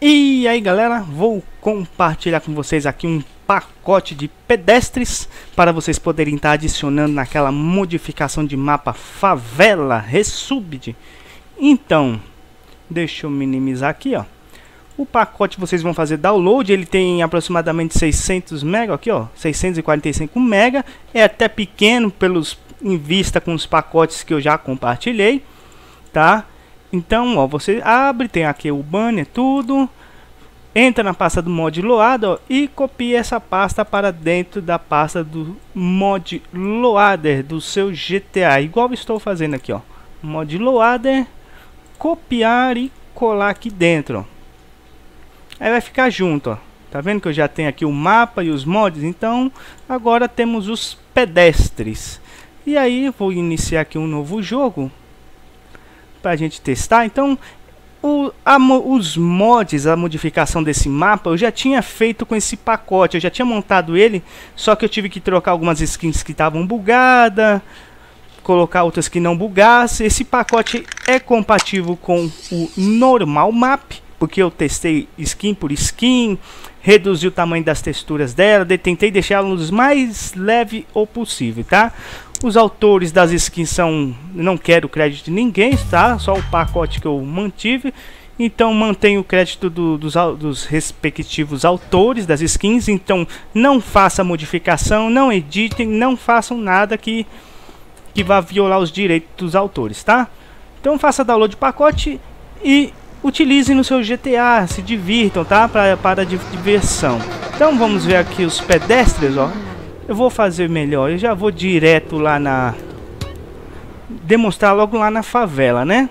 E aí galera, vou compartilhar com vocês aqui um pacote de pedestres para vocês poderem estar adicionando naquela modificação de mapa Favela Resubed. Então, deixa eu minimizar aqui, ó. O pacote vocês vão fazer download, ele tem aproximadamente 600 MB aqui, ó, 645 MB, é até pequeno em vista com os pacotes que eu já compartilhei, tá? Então, ó, você abre, tem aqui o banner, tudo, entra na pasta do mod loader, ó, e copia essa pasta para dentro da pasta do mod loader do seu GTA, igual estou fazendo aqui, ó, mod loader, copiar e colar aqui dentro, ó. Aí vai ficar junto, ó. Tá vendo que eu já tenho aqui o mapa e os mods? Então, agora temos os pedestres. E aí, eu vou iniciar aqui um novo jogo pra gente testar. Então, os mods, a modificação desse mapa, eu já tinha feito com esse pacote. Eu já tinha montado ele, só que eu tive que trocar algumas skins que estavam bugadas, colocar outras que não bugassem. Esse pacote é compatível com o normal map, porque eu testei skin por skin, reduzi o tamanho das texturas dela, tentei deixá-los mais leve ou possível, tá? Os autores das skins são, não quero crédito de ninguém, tá? Só o pacote que eu mantive. Então mantenho o crédito dos respectivos autores das skins. Então não faça modificação, não editem, não façam nada que vá violar os direitos dos autores, tá? Então faça download de pacote e utilize no seu GTA, se divirtam, tá? Para diversão. Então vamos ver aqui os pedestres, ó. Eu vou fazer melhor, eu já vou direto lá demonstrar logo lá na favela, né?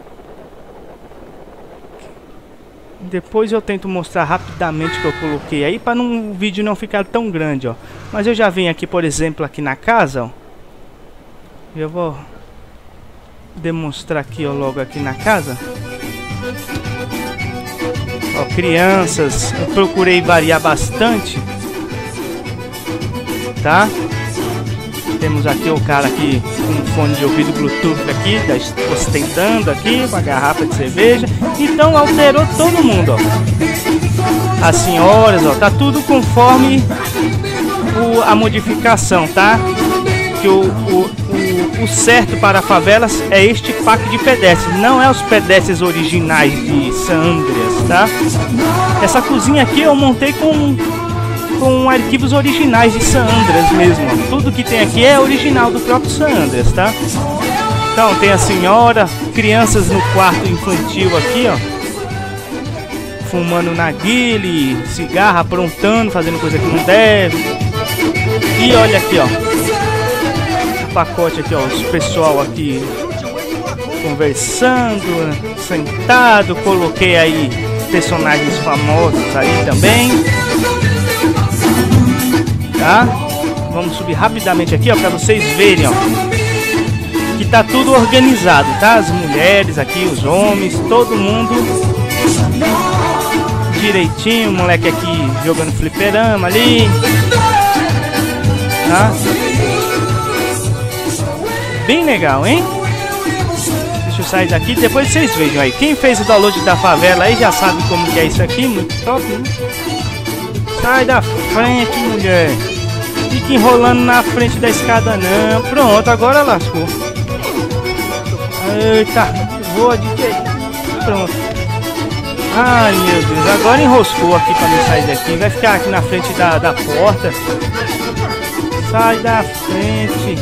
Depois eu tento mostrar rapidamente o que eu coloquei aí, para o vídeo não ficar tão grande, ó. Mas eu já venho aqui, por exemplo, aqui na casa, ó. Eu vou demonstrar aqui, ó, logo aqui na casa. Ó, crianças, eu procurei variar bastante, tá? Temos aqui o cara aqui com fone de ouvido Bluetooth aqui, ostentando aqui com a garrafa de cerveja. Então alterou todo mundo, ó. As senhoras, ó, tá tudo conforme a modificação, tá? Que o certo para favelas é este pack de pedestres, não é os pedestres originais de San Andreas, tá? Essa cozinha aqui eu montei com arquivos originais de San Andreas mesmo, ó. Tudo que tem aqui é original do próprio San Andreas, tá? Então tem a senhora, crianças no quarto infantil aqui, ó, fumando narguile, cigarro, aprontando, fazendo coisa que não deve. E olha aqui, ó, pacote aqui, ó, os pessoal aqui conversando, sentado, coloquei aí personagens famosos aí também, tá? Vamos subir rapidamente aqui, ó, para vocês verem, ó, que tá tudo organizado, tá? As mulheres aqui, os homens, todo mundo direitinho, o moleque aqui jogando fliperama ali, tá? Bem legal, hein? Deixa eu sair daqui, depois vocês vejam aí. Quem fez o download da favela aí já sabe como que é isso aqui, muito top, né? Sai da frente, mulher. Fica enrolando na frente da escada não. Pronto, agora lascou. Eita, voa DJ. Pronto. Ai meu Deus, agora enroscou aqui pra mim sair daqui. Vai ficar aqui na frente da porta. Sai da frente.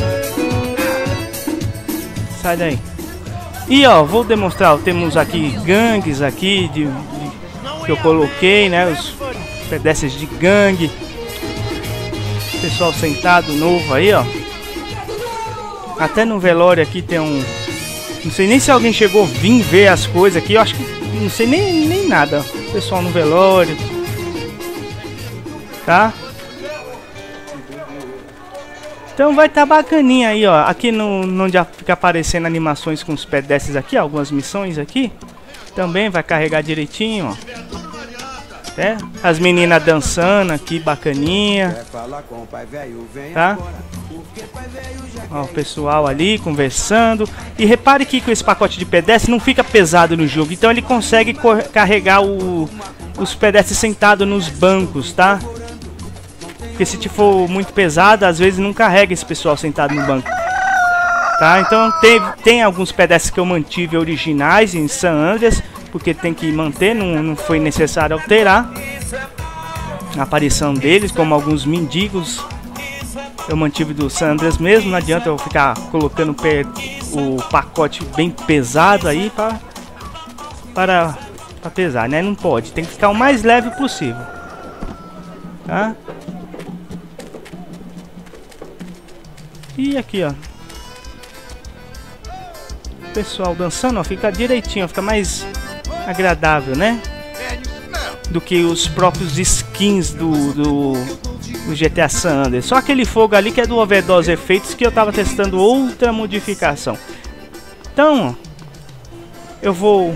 Sai daí. E ó, vou demonstrar, ó, temos aqui gangues aqui que eu coloquei, né, os pedestres de gangue. Pessoal sentado novo aí, ó. Até no velório aqui tem um, não sei nem se alguém chegou a vir ver as coisas aqui, eu acho que não sei nem nada. Pessoal no velório, tá? Então vai estar bacaninha aí, ó. Aqui onde fica aparecendo animações com os pedestres aqui, ó, algumas missões aqui. Também vai carregar direitinho, ó. É? As meninas dançando aqui, bacaninha. Tá? Ó, o pessoal ali conversando. E repare que com esse pacote de pedestre não fica pesado no jogo. Então ele consegue carregar os pedestres sentados nos bancos, tá? Porque se for muito pesado, às vezes não carrega esse pessoal sentado no banco. Tá? Então tem alguns pedestres que eu mantive originais em San Andreas, porque tem que manter, não foi necessário alterar a aparição deles, como alguns mendigos eu mantive do San Andreas mesmo. Não adianta eu ficar colocando o pacote bem pesado aí para pesar, né? Não pode, tem que ficar o mais leve possível, tá? E aqui, ó, o pessoal dançando, ó, fica direitinho, ó, fica mais agradável, né? Do que os próprios skins do GTA San Andreas. Só aquele fogo ali que é do Overdose Effects, que eu tava testando outra modificação. Então, eu vou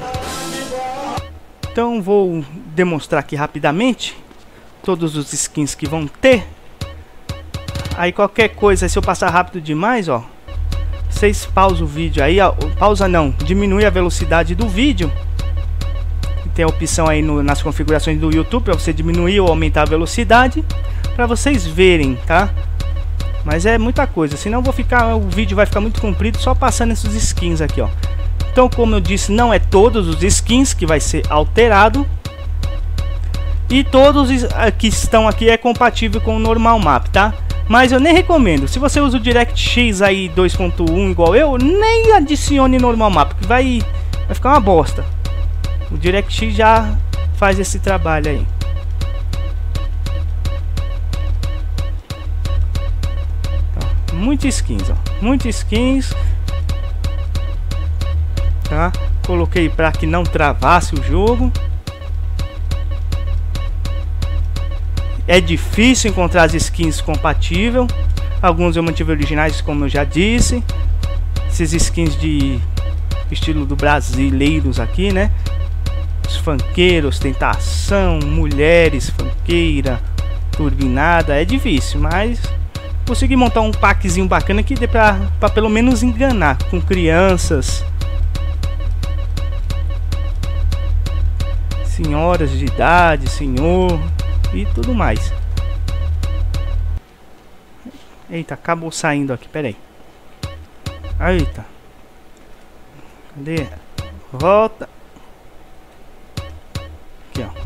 demonstrar aqui rapidamente todos os skins que vão ter. Aí qualquer coisa, se eu passar rápido demais, ó, vocês pausam o vídeo aí, ó, pausa não, diminui a velocidade do vídeo. Tem a opção aí nas configurações do YouTube para você diminuir ou aumentar a velocidade, para vocês verem, tá? Mas é muita coisa, senão o vídeo vai ficar muito comprido só passando esses skins aqui, ó. Então, como eu disse, não é todos os skins que vai ser alterado, e todos que estão aqui é compatível com o normal map, tá? Mas eu nem recomendo. Se você usa o DirectX aí 2.1 igual eu, nem adicione normal map, que vai ficar uma bosta. O DirectX já faz esse trabalho aí. Então, muitas skins, ó. Muitas skins. Tá? Coloquei para que não travasse o jogo. É difícil encontrar as skins compatíveis. Alguns eu mantive originais, como eu já disse. Esses skins de estilo do brasileiros aqui, né? Os funkeiros, tentação, mulheres, funkeira, turbinada. É difícil, mas consegui montar um packzinho bacana que dê pra pelo menos enganar com crianças, senhoras de idade, senhor e tudo mais. Eita, acabou saindo aqui, peraí. Eita, cadê? Volta. Aqui, ó.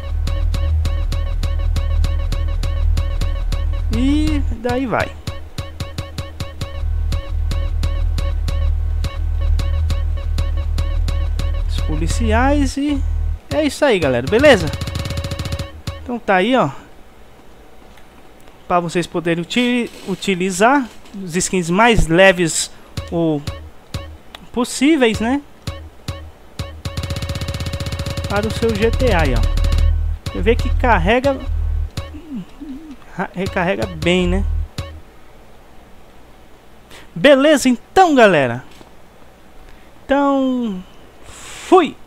E daí vai. Os policiais e é isso aí, galera, beleza? Então tá aí, ó, para vocês poderem utilizar os skins mais leves ou possíveis, né? Para o seu GTA aí, ó. Você vê que recarrega bem, né? Beleza, então, galera. Então, fui!